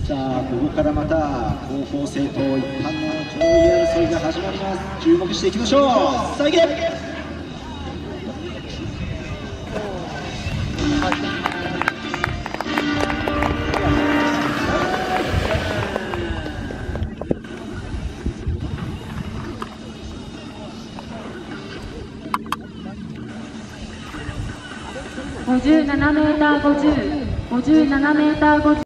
さあここからまた高校生と一般の上位争いが始まります。注目していきましょう。さあいけ。 57m50、57m50。